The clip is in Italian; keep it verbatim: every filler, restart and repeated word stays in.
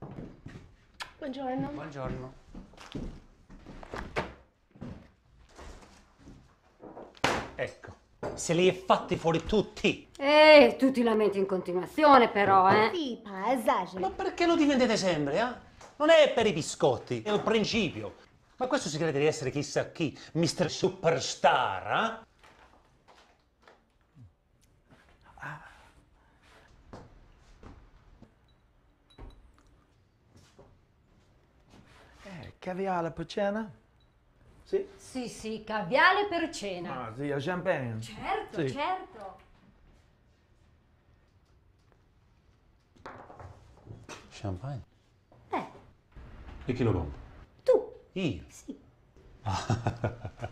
Buongiorno. Buongiorno. Ecco, se li hai fatti fuori tutti. Eh, tu ti lamenti in continuazione però, eh? Sì, pa, esageri. Ma perché lo difendete sempre, eh? Non è per i biscotti, è il principio. Ma questo si crede di essere chissà chi, mister Superstar, eh? Eh, caviale per cena? Sì? Sì, sì, caviale per cena. Ah, sì, a champagne. Certo, Sì. certo. Champagne? Eh, E chi lo compra? tu. Io. Sì.